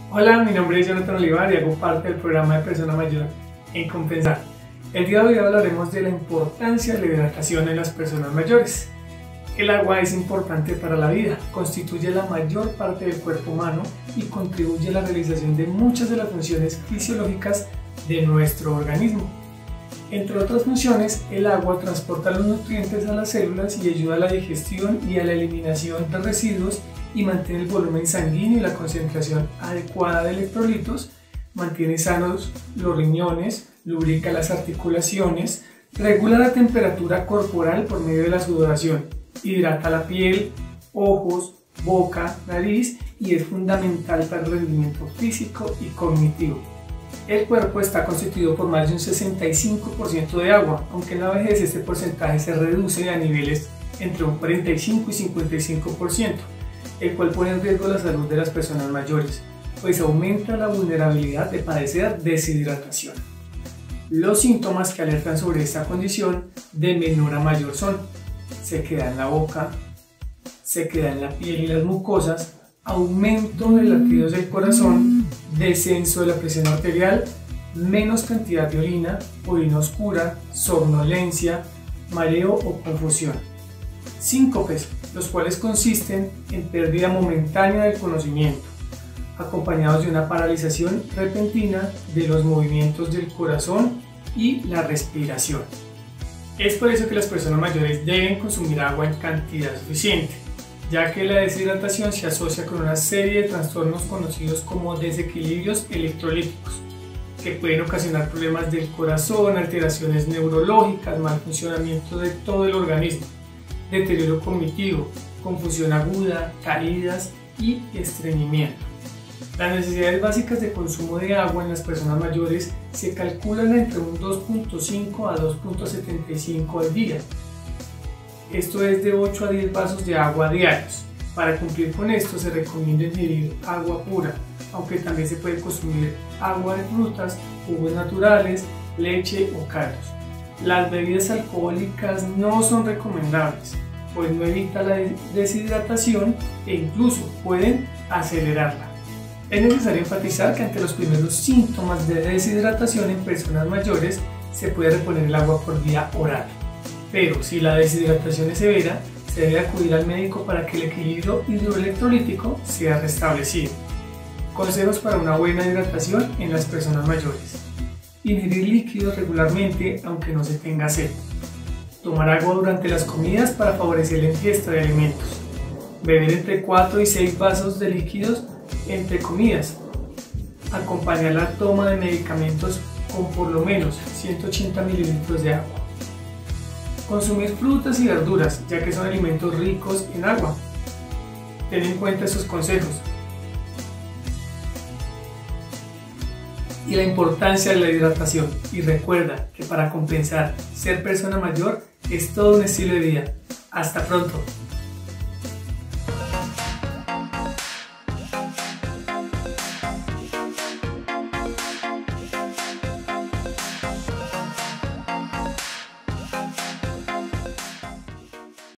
Hola, mi nombre es Jonathan Olivar y hago parte del programa de Persona Mayor en Compensar. El día de hoy hablaremos de la importancia de la hidratación en las personas mayores. El agua es importante para la vida, constituye la mayor parte del cuerpo humano y contribuye a la realización de muchas de las funciones fisiológicas de nuestro organismo. Entre otras funciones, el agua transporta los nutrientes a las células y ayuda a la digestión y a la eliminación de residuos y mantiene el volumen sanguíneo y la concentración adecuada de electrolitos, mantiene sanos los riñones, lubrica las articulaciones, regula la temperatura corporal por medio de la sudoración, hidrata la piel, ojos, boca, nariz y es fundamental para el rendimiento físico y cognitivo. El cuerpo está constituido por más de un 65% de agua, aunque en la vejez este porcentaje se reduce a niveles entre un 45 y 55%, el cual pone en riesgo la salud de las personas mayores, pues aumenta la vulnerabilidad de padecer deshidratación. Los síntomas que alertan sobre esta condición de menor a mayor son sequedad en la boca, sequedad en la piel y las mucosas, aumento de latidos del corazón, descenso de la presión arterial, menos cantidad de orina oscura, somnolencia, mareo o confusión. Síncopes, los cuales consisten en pérdida momentánea del conocimiento, acompañados de una paralización repentina de los movimientos del corazón y la respiración. Es por eso que las personas mayores deben consumir agua en cantidad suficiente, ya que la deshidratación se asocia con una serie de trastornos conocidos como desequilibrios electrolíticos, que pueden ocasionar problemas del corazón, alteraciones neurológicas, mal funcionamiento de todo el organismo, deterioro cognitivo, confusión aguda, caídas y estreñimiento. Las necesidades básicas de consumo de agua en las personas mayores se calculan entre un 2.5 a 2.75 al día. Esto es de 8 a 10 vasos de agua diarios. Para cumplir con esto se recomienda ingerir agua pura, aunque también se puede consumir agua de frutas, jugos naturales, leche o caldos. Las bebidas alcohólicas no son recomendables, pues no evitan la deshidratación e incluso pueden acelerarla. Es necesario enfatizar que ante los primeros síntomas de deshidratación en personas mayores se puede reponer el agua por vía oral, pero si la deshidratación es severa, se debe acudir al médico para que el equilibrio hidroelectrolítico sea restablecido. Consejos para una buena hidratación en las personas mayores: ingerir líquidos regularmente aunque no se tenga sed, tomar agua durante las comidas para favorecer la ingesta de alimentos, beber entre 4 y 6 vasos de líquidos entre comidas, acompañar la toma de medicamentos con por lo menos 180 mililitros de agua, consumir frutas y verduras ya que son alimentos ricos en agua. Ten en cuenta estos consejos y la importancia de la hidratación, y recuerda que para compensar ser persona mayor es todo un estilo de vida. Hasta pronto.